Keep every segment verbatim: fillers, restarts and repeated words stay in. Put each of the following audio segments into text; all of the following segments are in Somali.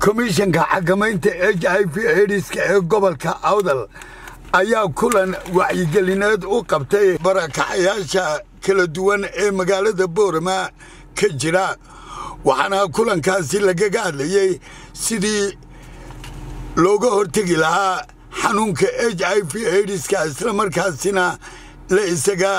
komishanka xakamaynta H I V AIDS-ka ee gobolka Awdal ayaa kulan wacyigelineed u qabtay barakacayaasha kala duwan ee magaalada Boorama ka jira waxaana kulankaasi lagaga hadlayay sidii looga hortagi lahaa xanuunka H I V AIDS-ka isla markaasina la isaga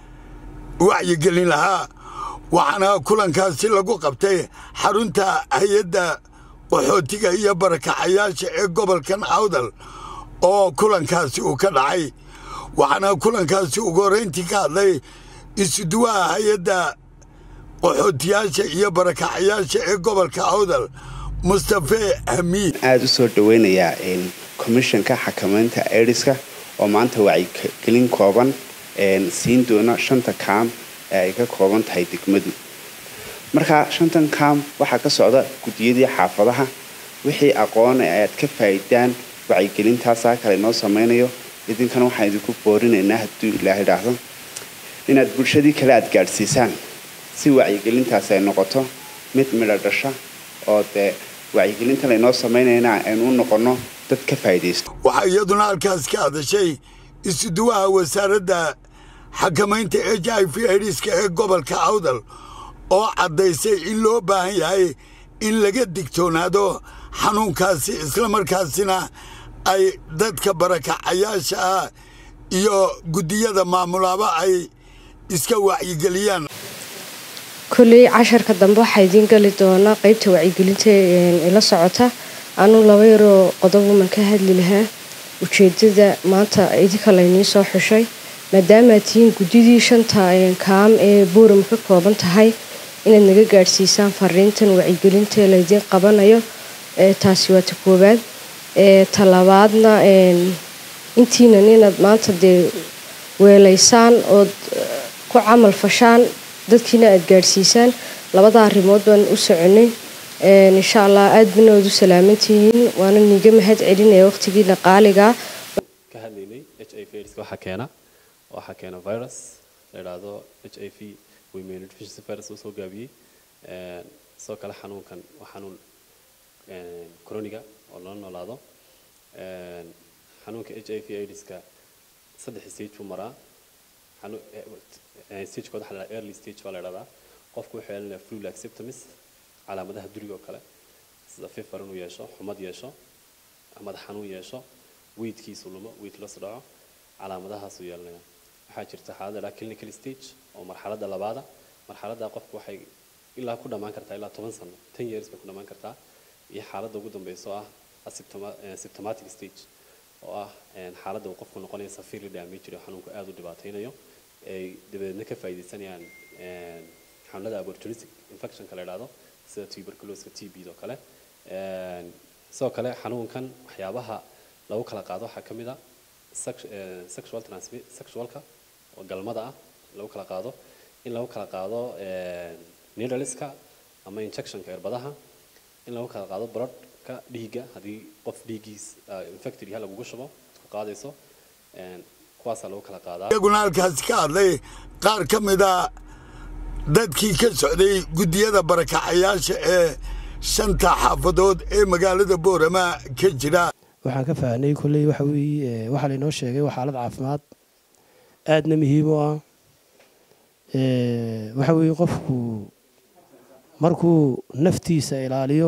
wacyigelin lahaa waxaana kulankaasi lagu qabtay xarunta hay'adda qaxootiga iyo barakacayaasha ee gobolkan Awdal oo kulankaasi uu ka dhacay waxaana kulankaasi ugu horeyntii ka hadlay isuduwaha hay'adda qaxootiyaasha iyo barakacayaasha ee gobolka Awdal Mustafa Hamiid aad u soo dhaweynaya in komishanka xakamaynta AIDS-ka oo maanta wacyigelin kooban een siin doona shanta kaam ay ka kooban tahay degmadu marka shantan kaam waxa ka socda gudiyadii xaafadaha wixii aqoon ay ka faa'iidaan wacyigelintaas kale noo sameeyo idinkana waxa idinku boorinaynaa haddii Ilaahay raahdo inaad bulshadii kale aad gaarsiisaan si wacyigelintaas ay noqoto mid mid dhasha oo de wacyigelinta ay noo sameeynayna aynu noqono dad ka faa'iideysto waxa iyaduna halkaas ka hadashay isuduwaha wasaaradda xakamaynta H I V AIDS-ka ee gobolka Awdal oo cadaysay in loo baahan yahay in laga digtoonaado xanuunkaasi isla markaasina ay dadka barakacayaasha ah iyo gudiyada maamulaba ay iska wacyigeliyaan kulli casharka dambe waxa idin gali doona qaybta wacyigelinta ee la socota anu laba yaro qodob man ka hadli lahaa ujeedada maanta idinka laynii soo xushay maadaama tiin gudidii shanta kaam ee Boorama ka kooban tahay inaad naga gaarsiisaan fariintan wacyigelinta la idin qabanayo ee taasi waa ta koobaad ee talabaadna een intiina inaad maanta de weelaysaan oo ku camal fashaan dadkiina aad gaarsiisaan labada arrimood baan u soconay ee insha Allah aad baan u salaamantihiin waana niga mahad celinaya waqtigiina qaaliga ka hadlaynay H I V AIDS waxa keena waxa keena virus la yiraahdo H I V women deficiency virus oo soo gaabiyay ee soo kala xanuunkan waa xanuun ee coroniga oo la noolaado ee xanuunka H I V AIDS-ka saddex stage uu maraa xanuun stage kooda xalaa early stage waa la yiraahdaa qofku wuxuu leeyahay flu-like symptoms calaamadaha duriga oo kale sida fever inuu yeesho xumad yeesho ama xanuun yeesho weedkiisu lumo weed la socdo calaamadahaas uu yeelanayo waxaa jirta xaalada clinical stage oo marxaladda labaad marxaladda qofku waxay ilaa ku dhamaan kartaa ilaa toban sano ten years bay ku dhamaan kartaa iyo xaaladda ugu dambayso ah asymptomatic stage oo ah xaaladda uu qofku noqonayo severely damaged oo xanuunku aad u dhibaateynayo ay dibadna ka faa'iideysanayaan xanuunada opportunistic infection kala yiraahdo sida tuberculosis T B oo kale ee soo kale xanuunkan waxyaabaha lagu kala qaado waxa kamid ah sexual transmit sexualka oo galmada ah lagu kala qaado in lagu kala qaado ee needleska ama injectionka irbadaha in lagu kala qaado bloodka dhiiga hadii qof dhiigiis infected yahay lagu shubo ku qaadayso ee kuwaas lagu kala qaadaa iyaguna halkaas ka hadlay qaar kamid ah dadkii ka socday gudiyada barakacayaasha ee shanta xaafadood ee magaalada Boorama ka jira waxaan ka faahnay kulay waxa weey waxa la inoo sheegay waa xaalad caafimaad aadna muhiim u ah ee waxa weey qofku markuu naftiisa ilaaliyo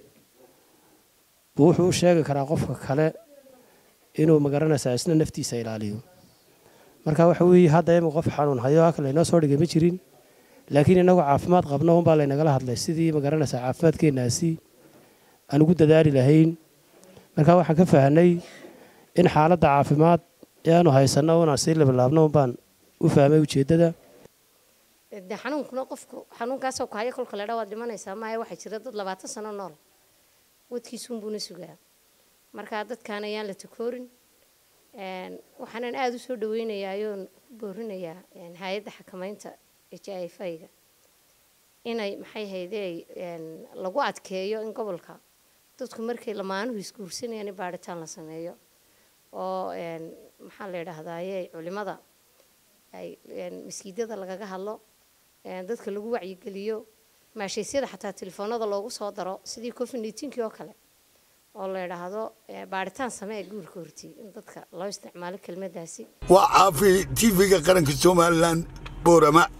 wuxuu sheegi karaa qofka kale inuu magaranaysa isna naftiisa ilaaliyo marka waxa weey hadda ay qof xanuun hayo kale inoo soo dhigay ma jirin laakiin inagu caafimaad qabno un baa la inaga hadlay sidii magaranaysa caafimaadkeenaasi aan ugu dadaali lahayn marka waxaan ka faahnay in xaaladda caafimaad ee aanu haysano una si laablaabno baan u fahmay ujeedada de xanuunkuna qofku xanuunkaas oo kaaya kulka leedahay waad dhimanaysaa ma ay waxa jira dad labaatan sano nool wadkiisuun buu na sugaa marka dadkaan ayaan la takoorin een waxaan aad u soo dhaweynayaa oo boorinayaa een hay'adda xakamaynta H I V-ga inay maxay haydey een lagu adkeeyo in gobolka dadku markay lamaanuhu isguursanayaan baaritaan la sameeyo oo een maxaa la yiraahdaa culimada ay masjidada lagaga hadlo ee dadka lagu wacyigeliyo maashaysiida xataa telefoonada loogu soo daro sidii covid nineteen oo kale oo la yiraahdo baaritaan samee guurka hortii in dadka loo isticmaalo kelmadaasi waa caafi T V-ga qaranka Soomaaliland Boorama.